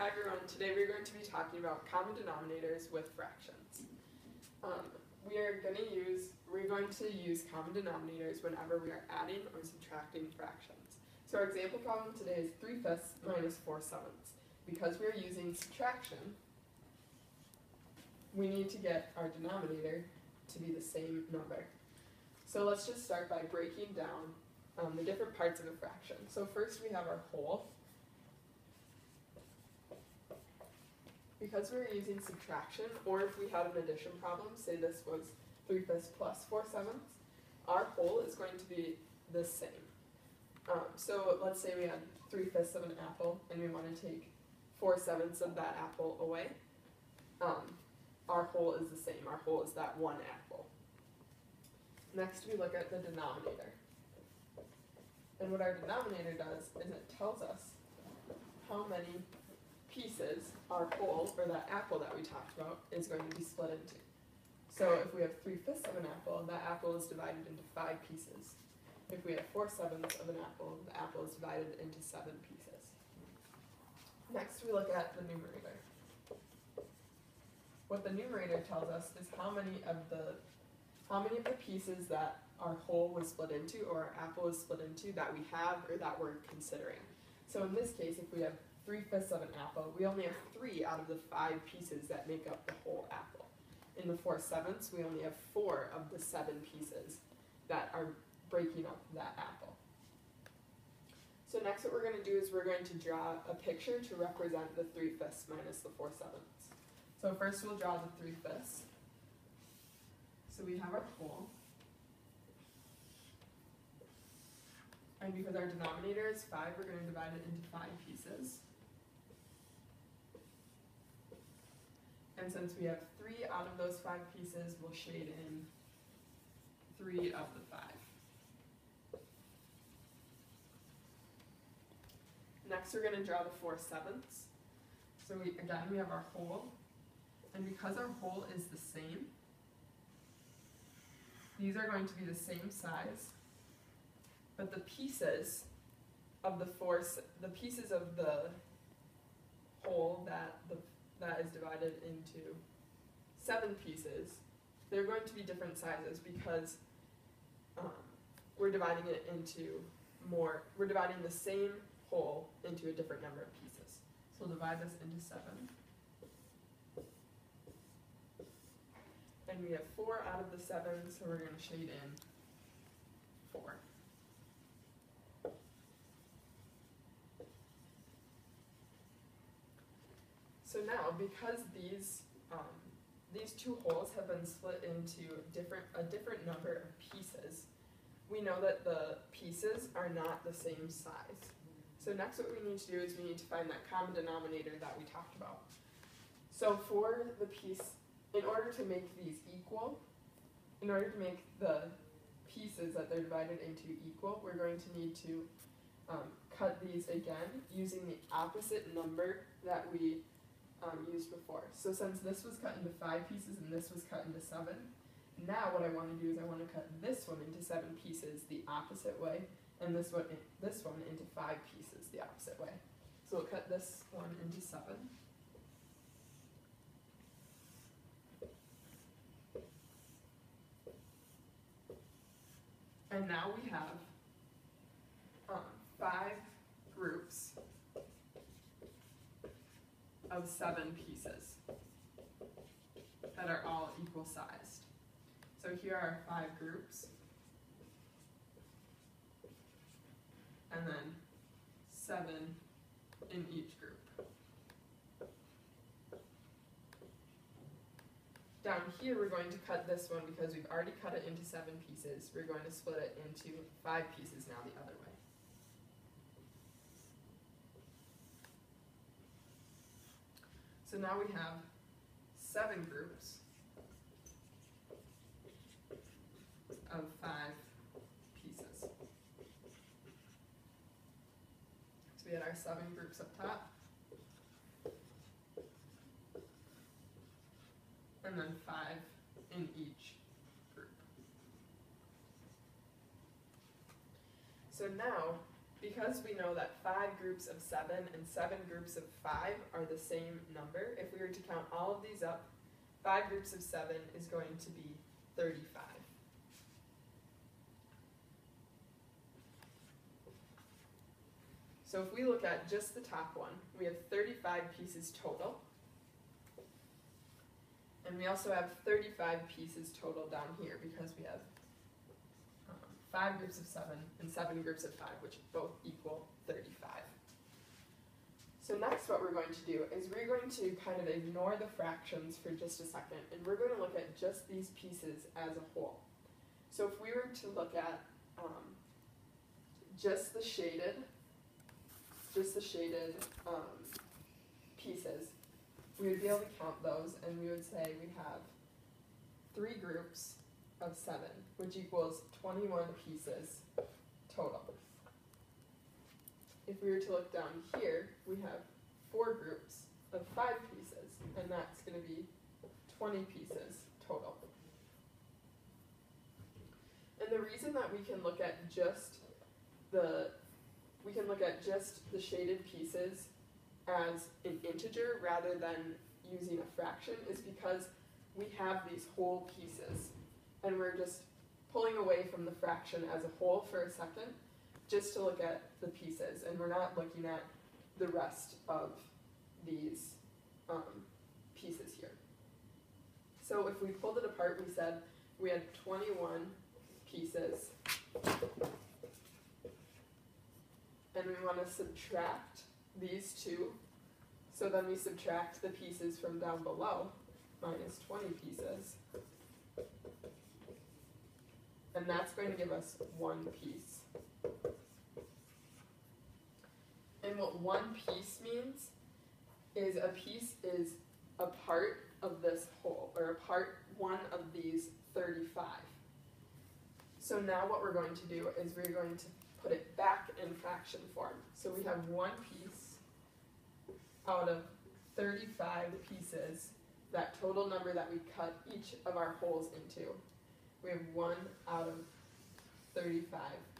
Hi everyone, today we're going to be talking about common denominators with fractions. We're going to use common denominators whenever we are adding or subtracting fractions. So our example problem today is 3/5 minus 4/7. Because we're using subtraction, we need to get our denominator to be the same number. So let's just start by breaking down the different parts of a fraction. So first we have our whole. Because we're using subtraction, or if we had an addition problem, say this was 3/5 plus 4/7, our whole is going to be the same. So let's say we had 3/5 of an apple, and we want to take 4/7 of that apple away. Our whole is the same. Our whole is that one apple. Next, we look at the denominator. And what our denominator does is it tells us how many pieces our whole, or that apple that we talked about, is going to be split into. So if we have 3/5 of an apple, that apple is divided into 5 pieces. If we have 4/7 of an apple, the apple is divided into 7 pieces. Next, we look at the numerator. What the numerator tells us is how many of the pieces that our whole was split into, or our apple is split into, that we have or that we're considering. So in this case, if we have 3/5 of an apple, we only have 3 out of the 5 pieces that make up the whole apple. In the 4/7, we only have 4 of the 7 pieces that are breaking up that apple. So next what we're going to do is we're going to draw a picture to represent the 3/5 minus the 4/7. So first we'll draw the 3/5. So we have our whole. And because our denominator is 5, we're going to divide it into 5 pieces. And since we have 3 out of those 5 pieces, we'll shade in 3 of the 5. Next, we're going to draw the 4/7. So again, we have our whole. And because our whole is the same, these are going to be the same size, but the pieces of the whole that is divided into 7 pieces, they're going to be different sizes because we're dividing the same whole into a different number of pieces. So we'll divide this into 7. And we have 4 out of the 7, so we're going to shade in 4. So now, because these two wholes have been split into a different number of pieces, we know that the pieces are not the same size. So next what we need to do is we need to find that common denominator that we talked about. So for the in order to make these equal, in order to make the pieces that they're divided into equal, we're going to need to cut these again using the opposite number that we used before. So since this was cut into 5 pieces and this was cut into 7, now what I want to do is I want to cut this one into 7 pieces the opposite way, and this one into 5 pieces the opposite way. So we'll cut this one into 7. And now we have 5 groups of 7 pieces that are all equal sized. So here are 5 groups, and then 7 in each group. Down here we're going to cut this one because we've already cut it into 7 pieces. We're going to split it into 5 pieces now the other way. So now we have 7 groups of 5 pieces. So we had our 7 groups up top, and then 5 in each group. So now, because we know that 5 groups of 7 and 7 groups of 5 are the same number, if we were to count all of these up, 5 groups of 7 is going to be 35. So if we look at just the top one, we have 35 pieces total. And we also have 35 pieces total down here because we have 5 groups of 7 and 7 groups of 5, which both equal 35. So next what we're going to do is we're going to kind of ignore the fractions for just a second, and we're going to look at just these pieces as a whole. So if we were to look at just the shaded pieces, we would be able to count those, and we would say we have 3 groups of 7, which equals 21 pieces total. If we were to look down here, we have 4 groups of 5 pieces, and that's going to be 20 pieces total. And the reason that we can look at just the shaded pieces as an integer rather than using a fraction is because we have these whole pieces, and we're just pulling away from the fraction as a whole for a second just to look at the pieces, and we're not looking at the rest of these pieces here. So if we pulled it apart, we said we had 21 pieces, and we want to subtract these two, so then we subtract the pieces from down below, minus 20 pieces, and that's going to give us 1 piece. And what 1 piece means is a piece is a part of this whole, or a part 1 of these 35. So now what we're going to do is we're going to put it back in fraction form. So we have 1 piece out of 35 pieces, that total number that we cut each of our wholes into. We have 1 out of 35